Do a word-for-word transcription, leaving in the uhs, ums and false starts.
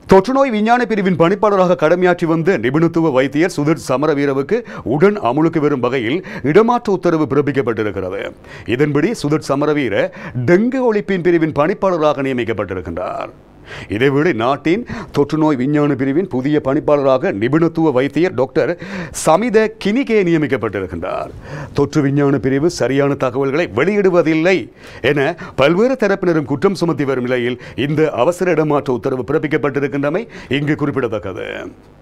தொற்றுநோய் விஞ்ஞான பிரிவின் பணிப்பாளராக கடமையாற்றி வந்த நிபுணத்துவ வைத்தியர் சுதிர் சமரவீரவுக்கு உடன் அமுலுக்கு வரும் வகையில் இடமாற்ற உத்தரவு பிறப்பிக்கப்பட்டிருக்கிறது. இதன்படி சுதிர் சமரவீர டெங்கு ஒழிப்பின் பிரிவின் பணிப்பாளராக நியமிக்கப்பட்டிருக்கின்றார். இதேவேளை நாட்டின் தொற்றுநோய் விஞ்ஞான பிரிவின் புதிய பணிப்பாளராக நிபுணத்துவ வைத்தியர் டாக்டர் சமித கினிகே நியமிக்கப்பட்டிருக்கின்றார். தொற்று விஞ்ஞான பிரிவு சரியான தகவல்களை வெளியிடுவதில்லை என பல்வேறு தரப்பினரும் குற்றம் சுமத்தி வரும் நிலையில் இந்த அவசர இடமாற்ற உத்தரவு பிறப்பிக்கப்பட்டிருக்கின்றமை இங்கு குறிப்பிடத்தக்கது.